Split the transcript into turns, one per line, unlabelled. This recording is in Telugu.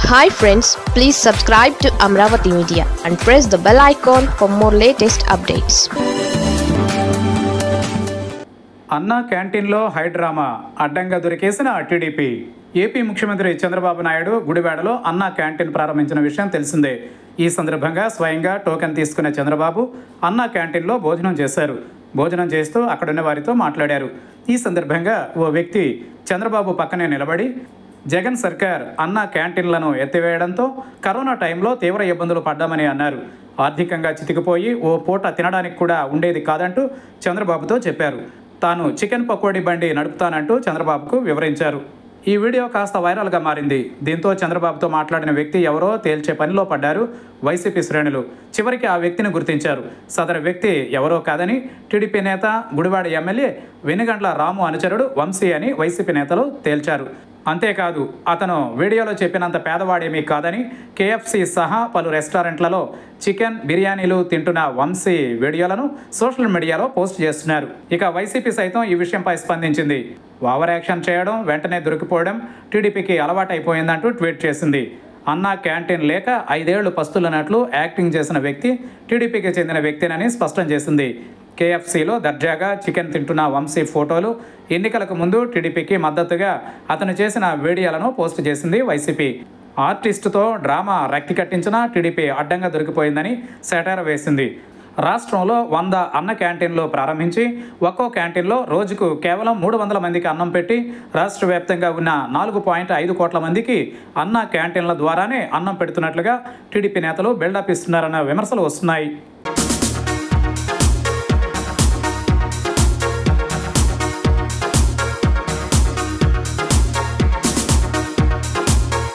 Hi friends, please subscribe to Amravati Media and press the bell icon for more latest updates.
అన్నా క్యాంటీన్లో హైడ్రామా అడ్డంగా దొరికేసిన టీడీపీ. ఏపీ ముఖ్యమంత్రి చంద్రబాబు నాయుడు గుడివాడలో అన్నా క్యాంటీన్ ప్రారంభించిన విషయం తెలిసిందే. ఈ సందర్భంగా స్వయంగా టోకెన్ తీసుకున్న చంద్రబాబు అన్నా క్యాంటీన్లో భోజనం చేశారు. భోజనం చేస్తూ అక్కడున్న వారితో మాట్లాడారు. ఈ సందర్భంగా ఓ వ్యక్తి చంద్రబాబు పక్కనే నిలబడి జగన్ సర్కార్ అన్నా క్యాంటీన్లను ఎత్తివేయడంతో కరోనా టైంలో తీవ్ర ఇబ్బందులు పడ్డామని అన్నారు. ఆర్థికంగా చితికిపోయి ఓ పూట తినడానికి కూడా ఉండేది కాదంటూ చంద్రబాబుతో చెప్పారు. తాను చికెన్ పకోడీ బండి నడుపుతానంటూ చంద్రబాబుకు వివరించారు. ఈ వీడియో కాస్త వైరల్గా మారింది. దీంతో చంద్రబాబుతో మాట్లాడిన వ్యక్తి ఎవరో తేల్చే పనిలో పడ్డారు వైసీపీ శ్రేణులు. చివరికి ఆ వ్యక్తిని గుర్తించారు. సదరు వ్యక్తి ఎవరో కాదని టీడీపీ నేత గుడివాడ ఎమ్మెల్యే వెనుగండ్ల రాము అనుచరుడు వంశీ అని వైసీపీ నేతలు తేల్చారు. అంతేకాదు అతను వీడియోలో చెప్పినంత పేదవాడేమీ కాదని, కేఎఫ్సి సహా పలు రెస్టారెంట్లలో చికెన్ బిర్యానీలు తింటున్న వంశీ వీడియోలను సోషల్ మీడియాలో పోస్ట్ చేస్తున్నారు. ఇక వైసీపీ సైతం ఈ విషయంపై స్పందించింది. ఓవర్ యాక్షన్ చేయడం, వెంటనే దొరికిపోవడం టీడీపీకి అలవాటైపోయిందంటూ ట్వీట్ చేసింది. అన్నా క్యాంటీన్ లేక 5 ఏళ్లు పస్తులున్నట్లు యాక్టింగ్ చేసిన వ్యక్తి టీడీపీకి చెందిన వ్యక్తినని స్పష్టం చేసింది. కేఎఫ్సీలో దర్జాగా చికెన్ తింటున్న వంశీ ఫోటోలు ఎన్నికలకు ముందు టీడీపీకి మద్దతుగా అతను చేసిన వీడియోలను పోస్ట్ చేసింది వైసీపీ. ఆర్టిస్టుతో డ్రామా రక్తి కట్టించిన టీడీపీ అడ్డంగా దొరికిపోయిందని సెటైర్ వేసింది. రాష్ట్రంలో 100 అన్న క్యాంటీన్లు ప్రారంభించి ఒక్కో క్యాంటీన్లో రోజుకు కేవలం 300 మందికి అన్నం పెట్టి రాష్ట్ర వ్యాప్తంగా ఉన్న 4.5 కోట్ల మందికి అన్న క్యాంటీన్ల ద్వారానే అన్నం పెడుతున్నట్లుగా టీడీపీ నేతలు బిల్డప్ ఇస్తున్నారన్న విమర్శలు వస్తున్నాయి.